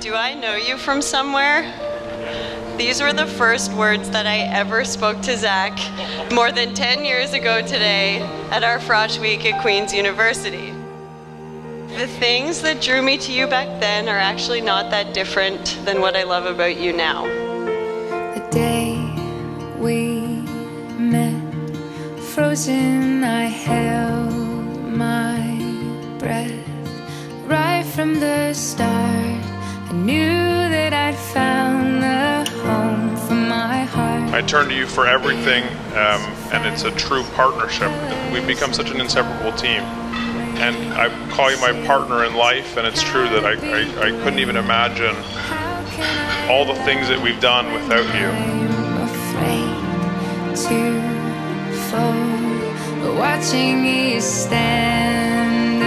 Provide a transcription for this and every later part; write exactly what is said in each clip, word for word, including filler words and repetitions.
Do I know you from somewhere? These were the first words that I ever spoke to Zach more than ten years ago today at our Frosh Week at Queen's University. The things that drew me to you back then are actually not that different than what I love about you now. The day we met, frozen, I held my breath. Right from the start, I knew that I'd found the home for my heart. I turn to you for everything, um, and it's a true partnership. We've become such an inseparable team. And I call you my partner in life, and it's true that I, I, I couldn't even imagine all the things that we've done without you. I'm afraid to fall, but watching you stand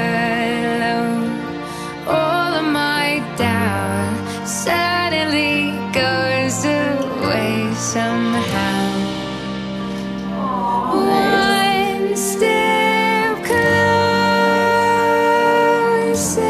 alone, all of my doubt suddenly goes away somehow. One step closer.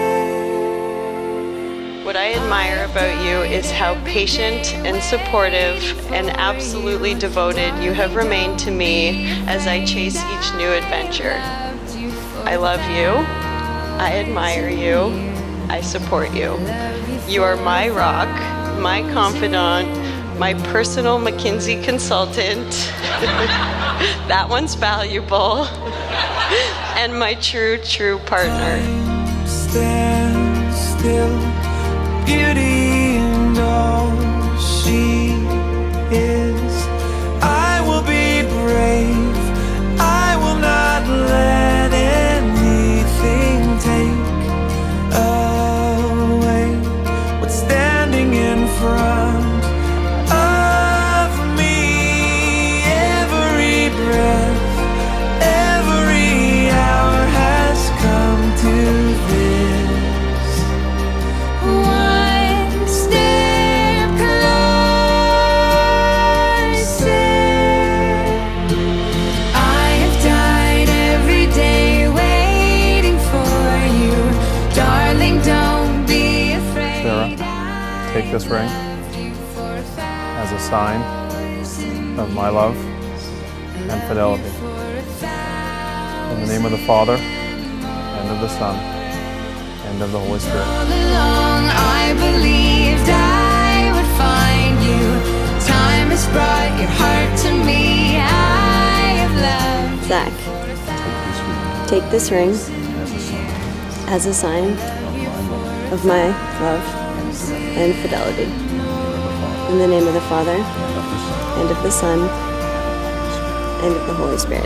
What I admire about you is how patient and supportive and absolutely devoted you have remained to me as I chase each new adventure. I love you. I admire you. I support you. You are my rock, my confidant, my personal McKinsey consultant. That one's valuable. And my true, true partner. Stand still, beauty and all she is. I will be brave. I will not let anything take away what's standing in front of me. Every breath, every hour has come to this. One step closer. I have died every day waiting for you. Darling, don't be afraid. Sarah, take this ring as a sign of my love and fidelity. In the name of the Father, and of the Son, and of the Holy Spirit. All along I believed I would find you. Time has brought your heart to me. I have loved. Zach, take this ring as a sign of my love and fidelity. In the name of the Father, and of the Son, and of the Holy Spirit.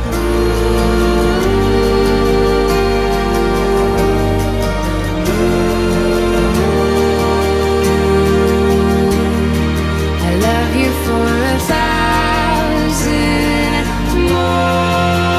I love you for a thousand more.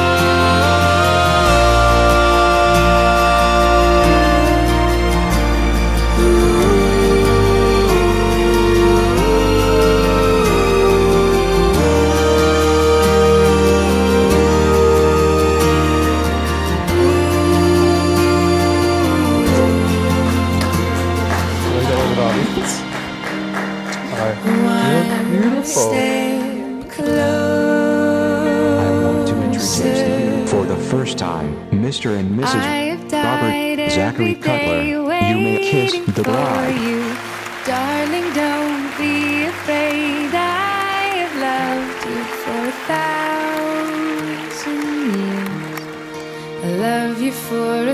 Step closer. I want to introduce to you for the first time, Mister and Missus Robert Zachary Cutler. You may kiss the bride. You. Darling, don't be afraid. I have loved you for a thousand years. I love you for a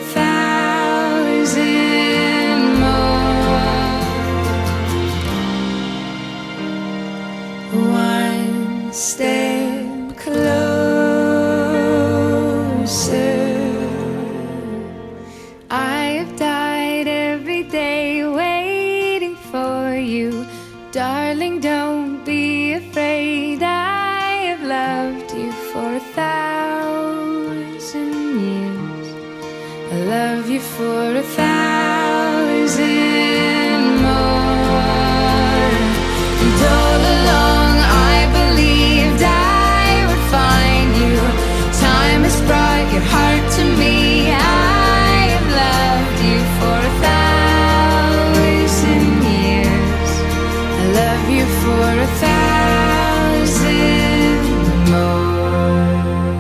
thousand more. One step closer. I have died every day waiting for you. Darling, don't be afraid. I have loved you for a thousand years. I love you for a thousand for a thousand more.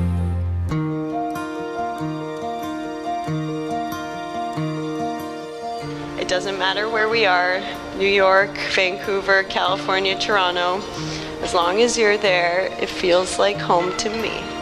It doesn't matter where we are, New York, Vancouver, California, Toronto. As long as you're there, it feels like home to me.